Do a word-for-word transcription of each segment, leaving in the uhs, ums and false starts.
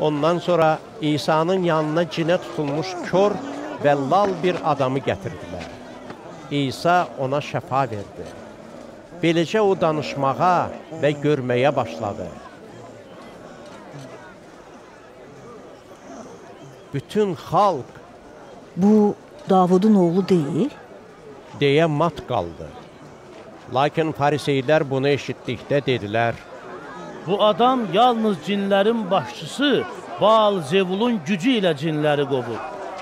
Ondan sonra İsa'nın yanına cinə tutulmuş kör və lal bir adamı gətirdilər. İsa ona şəfa verdi. Beləcə o danışmağa və görməyə başladı. Bütün xalq bu Davudun oğlu deyil deyə mat qaldı. Lakin fariseylər bunu eşitdikdə dedilər: bu adam yalnız cinlərin başçısı Baal-Zevulun gücü ilə cinləri qovur.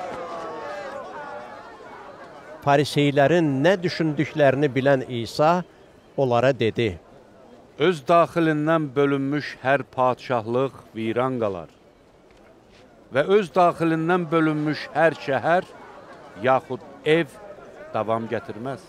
Fariseylərin nə düşündüklərini bilən İsa onlara dedi: öz daxilindən bölünmüş hər padşahlıq viran qalar və öz daxilindən bölünmüş hər şəhər yaxud ev davam gətirməz.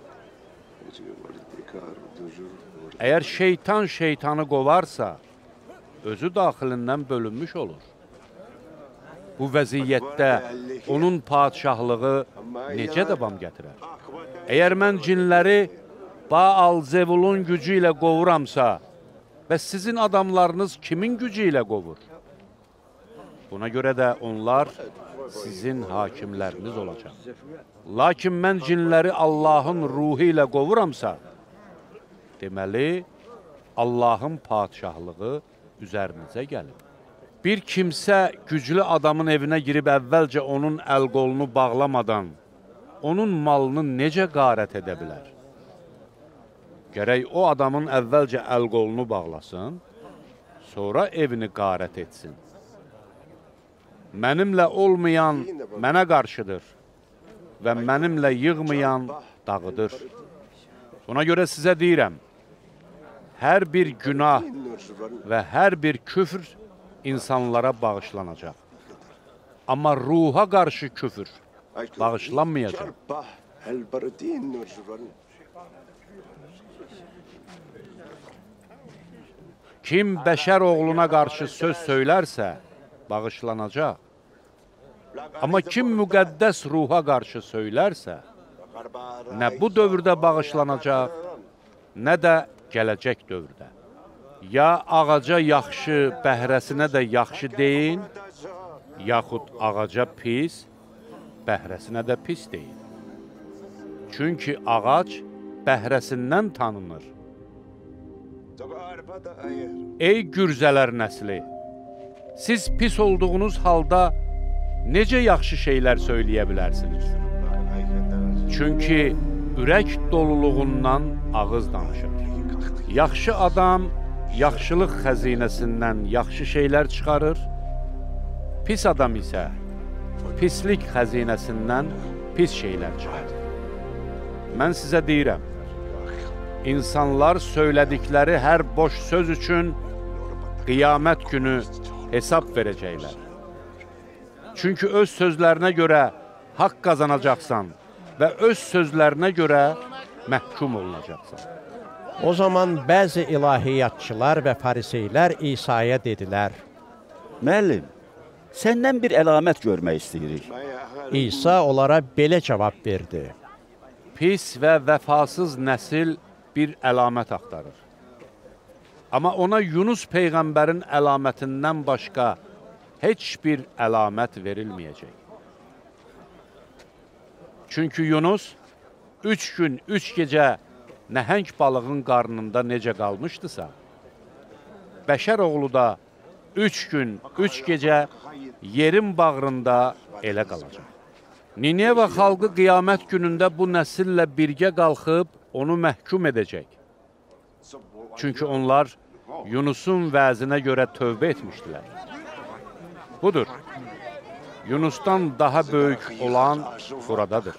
Əgər şeytan şeytanı qovarsa, özü daxilindən bölünmüş olur. Bu vəziyyətdə onun padşahlığı necə davam gətirər? Əgər mən cinləri Baal-Zevulun gücü ilə qovuramsa, və sizin adamlarınız kimin gücü ilə qovur? Buna görə də onlar sizin hakimləriniz olacaq. Lakin mən cinləri Allahın ruhu ilə qovuramsa, deməli, Allahın padşahlığı üzərinizə gəlib. Bir kimsə güclü adamın evinə girib əvvəlcə onun əl-qolunu bağlamadan, onun malını necə qarət edə bilər? Gərək o adamın əvvəlcə əl-qolunu bağlasın, sonra evini qarət etsin. Mənimlə olmayan mənə qarşıdır və mənimlə yığmayan dağıdır. Buna görə sizə deyirəm, hər bir günah və hər bir küfr insanlara bağışlanacaq. Amma ruha qarşı küfr bağışlanmayacaq. Kim bəşər oğluna qarşı söz söylərsə, bağışlanacaq. Amma kim müqəddəs ruha qarşı söylərsə, nə bu dövrdə bağışlanacaq, nə də gələcək dövrdə. Ya ağaca yaxşı, bəhrəsinə də yaxşı deyin, yaxud ağaca pis, bəhrəsinə də pis deyin. Çünki ağac bəhrəsindən tanınır. Ey gürzələr nəsli, siz pis olduğunuz halda necə yaxşı şeylər söyləyə bilərsiniz? Çünki ürək doluluğundan ağız danışır. Yaxşı adam yaxşılıq xəzinəsindən yaxşı şeylər çıxarır, pis adam isə pislik xəzinəsindən pis şeylər çıxarır. Mən sizə deyirəm, İnsanlar söylədikləri hər boş söz üçün qiyamət günü hesab verəcəklər. Çünki öz sözlərinə görə haqq qazanacaqsan və öz sözlərinə görə məhkum olunacaqsan. O zaman bəzi ilahiyyatçılar və fariseylər İsa'ya dedilər: Müəllim, səndən bir əlamət görmək istəyirik. İsa onlara belə cavab verdi: Pis və vəfasız nəsil bir əlamət axtarır. Amma ona Yunus Peyğəmbərin əlamətindən başqa heç bir əlamət verilməyəcək. Çünki Yunus üç gün, üç gecə nəhəng balığın qarnında necə qalmışdısa, bəşər oğlu da üç gün, üç gecə yerin bağrında elə qalacaq. Nineva xalqı qiyamət günündə bu nəsillə birgə qalxıb onu məhkum edəcək. Çünki onlar Yunusun vəzinə görə tövbə etmişdilər. Budur, Yunusdan daha böyük olan buradadır.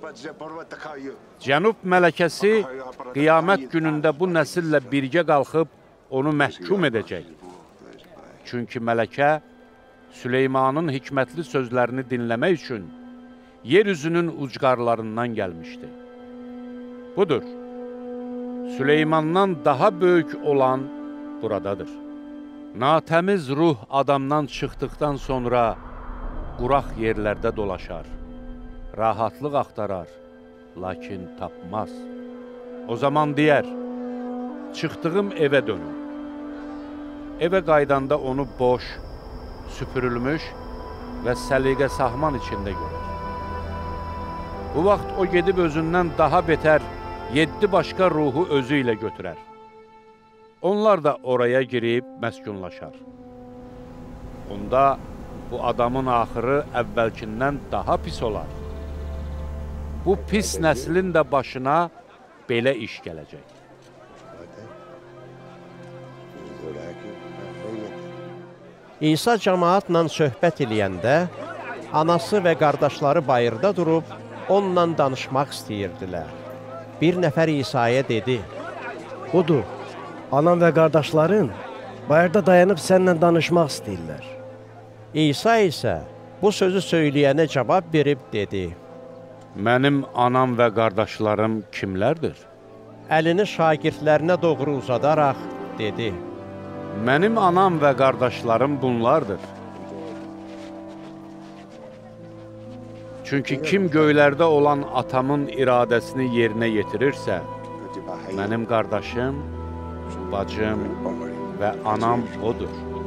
Cənub mələkəsi qiyamət günündə bu nəsillə birgə qalxıb onu məhkum edəcək. Çünki mələkə Süleymanın hikmətli sözlərini dinləmək üçün yeryüzünün ucqarlarından gəlmişdi. Budur, Süleymandan daha böyük olan buradadır. Natəmiz ruh adamdan çıxdıqdan sonra quraq yerlərdə dolaşar, rahatlıq axtarar, lakin tapmaz. O zaman deyər, çıxdığım evə dönüm. Evə qaydanda onu boş, süpürülmüş və səliqə sahman içində görər. Bu vaxt o gedib özündən daha betər yeddi başqa ruhu özü ilə götürər. Onlar da oraya girib məskunlaşar. Onda bu adamın axırı əvvəlkindən daha pis olar. Bu pis nəslin də başına belə iş gələcək. İsa cəmaatla söhbət eləyəndə, anası və qardaşları bayırda durub, onunla danışmaq istəyirdilər. Bir nəfər İsa'ya dedi, Budur, anam və qardaşların bayırda dayanıb səninlə danışmaq istəyirlər. İsa isə bu sözü söyləyənə cavab verib dedi, Mənim anam və qardaşlarım kimlərdir? əlini şagirdlərinə doğru uzadaraq dedi, Mənim anam və qardaşlarım bunlardır. Çünki kim göylərdə olan atamın iradəsini yerinə yetirirsə, mənim qardaşım, bacım və anam odur.